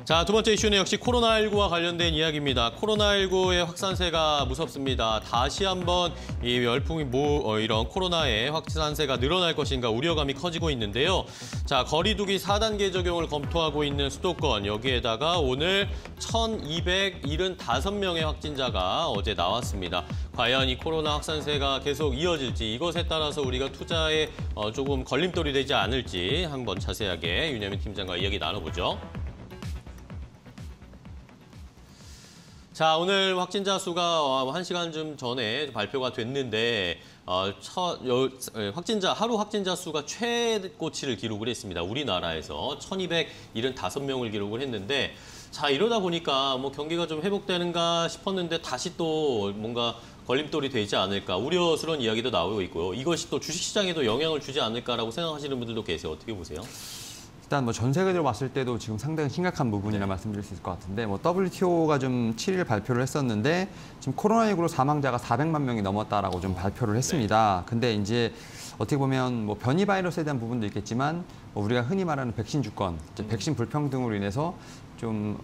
자, 두 번째 이슈는 역시 코로나19와 관련된 이야기입니다. 코로나19의 확산세가 무섭습니다. 다시 한번 이 열풍이 이런 코로나의 확산세가 늘어날 것인가 우려감이 커지고 있는데요. 자, 거리두기 4단계 적용을 검토하고 있는 수도권, 여기에다가 오늘 1,275명의 확진자가 어제 나왔습니다. 과연 이 코로나 확산세가 계속 이어질지, 이것에 따라서 우리가 투자에 조금 걸림돌이 되지 않을지 한번 자세하게 윤여민 팀장과 이야기 나눠보죠. 자, 오늘 확진자 수가 1시간 좀 전에 발표가 됐는데 하루 확진자 수가 최고치를 기록을 했습니다. 우리나라에서 1,275명을 기록을 했는데, 자, 이러다 보니까 뭐 경기가 좀 회복되는가 싶었는데 다시 또 뭔가 걸림돌이 되지 않을까 우려스러운 이야기도 나오고 있고요. 이것이 또 주식시장에도 영향을 주지 않을까라고 생각하시는 분들도 계세요. 어떻게 보세요? 일단 뭐 전 세계적으로 봤을 때도 지금 상당히 심각한 부분이라 말씀드릴 수 있을 것 같은데, 뭐 WTO가 좀 7일 발표를 했었는데 지금 코로나19로 사망자가 400만 명이 넘었다라고 좀 발표를 했습니다. 근데 이제 어떻게 보면 뭐 변이 바이러스에 대한 부분도 있겠지만 뭐 우리가 흔히 말하는 백신 주권, 백신 불평등으로 인해서 좀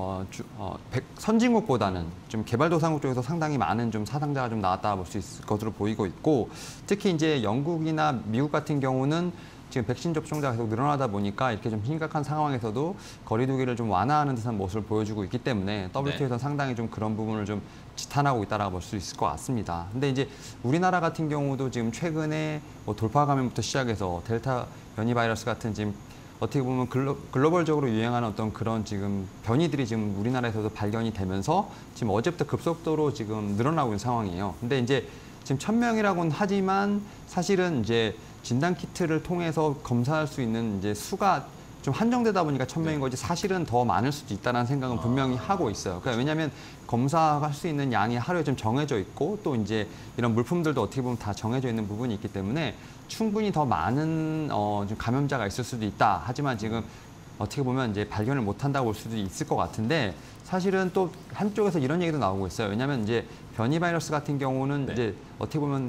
선진국보다는 좀 개발도상국 쪽에서 상당히 많은 좀 사상자가 좀 나왔다 볼 수 있을 것으로 보이고 있고, 특히 이제 영국이나 미국 같은 경우는 지금 백신 접종자가 계속 늘어나다 보니까 이렇게 좀 심각한 상황에서도 거리두기를 좀 완화하는 듯한 모습을 보여주고 있기 때문에 WTO에서 상당히 좀 그런 부분을 좀 지탄하고 있다라고 볼 수 있을 것 같습니다. 근데 이제 우리나라 같은 경우도 지금 최근에 뭐 돌파 감염부터 시작해서 델타 변이 바이러스 같은 지금 어떻게 보면 글로벌적으로 유행하는 어떤 그런 지금 변이들이 지금 우리나라에서도 발견이 되면서 지금 어제부터 급속도로 지금 늘어나고 있는 상황이에요. 근데 이제 지금 1,000명이라고는 하지만 사실은 이제 진단 키트를 통해서 검사할 수 있는 이제 수가 좀 한정되다 보니까 1,000명인 거지, 사실은 더 많을 수도 있다는 생각은 분명히 하고 있어요. 그러니까 왜냐하면 검사할 수 있는 양이 하루에 좀 정해져 있고, 또 이제 이런 물품들도 어떻게 보면 다 정해져 있는 부분이 있기 때문에 충분히 더 많은 좀 감염자가 있을 수도 있다. 하지만 지금 어떻게 보면 이제 발견을 못한다고 볼 수도 있을 것 같은데, 사실은 또 한쪽에서 이런 얘기도 나오고 있어요. 왜냐하면 이제 변이 바이러스 같은 경우는 이제 어떻게 보면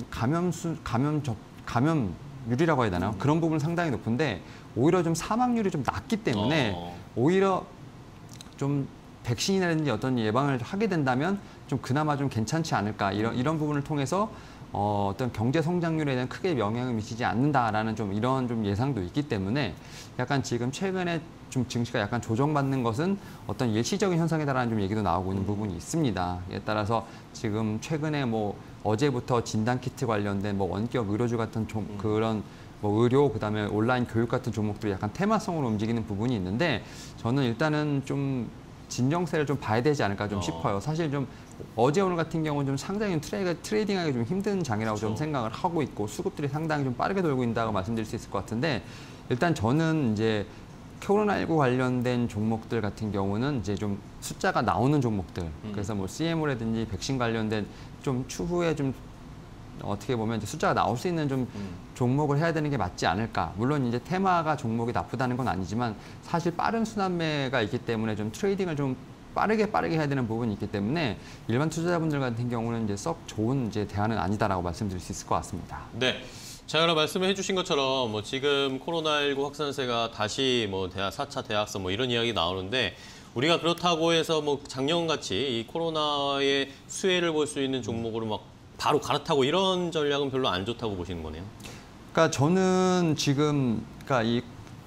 감염률이라고 해야 되나요? 그런 부분은 상당히 높은데 오히려 좀 사망률이 좀 낮기 때문에 오히려 좀 백신이라든지 어떤 예방을 하게 된다면 좀 그나마 좀 괜찮지 않을까, 이런 부분을 통해서 어떤 경제 성장률에 대한 크게 영향을 미치지 않는다라는 좀 이런 좀 예상도 있기 때문에 약간 지금 최근에 좀 증시가 약간 조정받는 것은 어떤 일시적인 현상이다라는 좀 얘기도 나오고 있는 부분이 있습니다. 이에 따라서 지금 최근에 뭐 어제부터 진단 키트 관련된 뭐 원격 의료주 같은 그런 뭐 의료, 그다음에 온라인 교육 같은 종목들이 약간 테마성으로 움직이는 부분이 있는데, 저는 일단은 좀 진정세를 좀 봐야 되지 않을까 좀 싶어요. 사실 좀 어제 오늘 같은 경우는 좀 상당히 트레이딩하기 좀 힘든 장이라고 좀 생각을 하고 있고, 수급들이 상당히 좀 빠르게 돌고 있다고 말씀드릴 수 있을 것 같은데, 일단 저는 이제 코로나19 관련된 종목들 같은 경우는 이제 좀 숫자가 나오는 종목들, 그래서 뭐 CMO라든지 백신 관련된 좀 추후에 좀 어떻게 보면 이제 숫자가 나올 수 있는 좀 종목을 해야 되는 게 맞지 않을까. 물론 이제 테마가 종목이 나쁘다는 건 아니지만 사실 빠른 순환매가 있기 때문에 좀 트레이딩을 좀 빠르게 해야 되는 부분이 있기 때문에 일반 투자자분들 같은 경우는 이제 썩 좋은 이제 대안은 아니다라고 말씀드릴 수 있을 것 같습니다. 네. 자, 그럼 말씀해 주신 것처럼 뭐 지금 코로나19 확산세가 다시 뭐 4차 대학선 뭐 이런 이야기 나오는데, 우리가 그렇다고 해서 뭐 작년같이 이 코로나의 수혜를 볼 수 있는 종목으로 막 바로 갈아타고 이런 전략은 별로 안 좋다고 보시는 거네요. 그러니까 저는 지금 이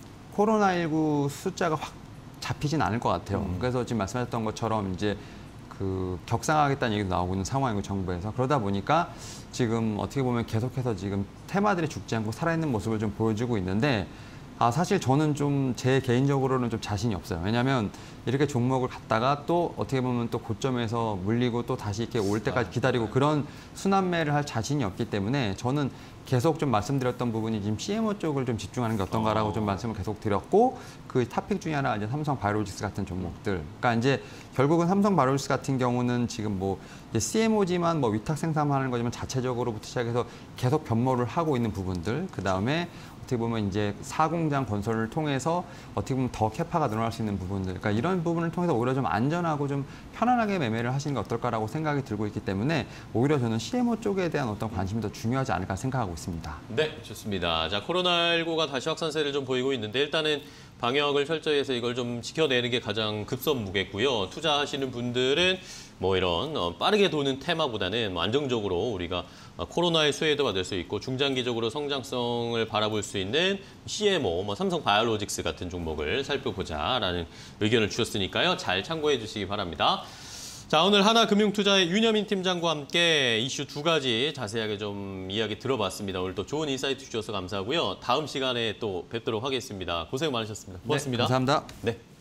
코로나19 숫자가 확 잡히진 않을 것 같아요. 그래서 지금 말씀하셨던 것처럼 이제 그 격상하겠다는 얘기도 나오고 있는 상황이고, 정부에서. 그러다 보니까 지금 어떻게 보면 계속해서 지금 테마들이 죽지 않고 살아있는 모습을 좀 보여주고 있는데, 사실 저는 좀 제 개인적으로는 좀 자신이 없어요. 왜냐하면 이렇게 종목을 갖다가 또 어떻게 보면 또 고점에서 물리고 또 다시 이렇게 올 때까지 기다리고 그런 순환매를 할 자신이 없기 때문에 저는 계속 좀 말씀드렸던 부분이 지금 CMO 쪽을 좀 집중하는 게 어떤가라고 좀 말씀을 계속 드렸고, 그 탑픽 중에 하나 이제 삼성 바이오로직스 같은 종목들. 그러니까 이제 결국은 삼성 바이오로직스 같은 경우는 지금 뭐 이제 CMO지만 뭐 위탁 생산하는 거지만 자체적으로부터 시작해서 계속 변모를 하고 있는 부분들. 그 다음에 어떻게 보면 이제 사공장 건설을 통해서 어떻게 보면 더 캐파가 늘어날 수 있는 부분들, 그러니까 이런 부분을 통해서 오히려 좀 안전하고 좀 편안하게 매매를 하시는 게 어떨까라고 생각이 들고 있기 때문에 오히려 저는 CMO 쪽에 대한 어떤 관심이 더 중요하지 않을까 생각하고 있습니다. 네, 좋습니다. 자, 코로나19가 다시 확산세를 좀 보이고 있는데, 일단은 방역을 철저히 해서 이걸 좀 지켜내는 게 가장 급선무겠고요. 투자하시는 분들은 뭐 이런 빠르게 도는 테마보다는 뭐 안정적으로 우리가 코로나의 수혜도 받을 수 있고 중장기적으로 성장성을 바라볼 수 있는 CMO, 뭐 삼성바이오로직스 같은 종목을 살펴보자라는 의견을 주셨으니까요. 잘 참고해 주시기 바랍니다. 자, 오늘 하나금융투자의 윤여민 팀장과 함께 이슈 2가지 자세하게 좀 이야기 들어봤습니다. 오늘 또 좋은 인사이트 주셔서 감사하고요. 다음 시간에 또 뵙도록 하겠습니다. 고생 많으셨습니다. 고맙습니다. 네, 감사합니다. 네.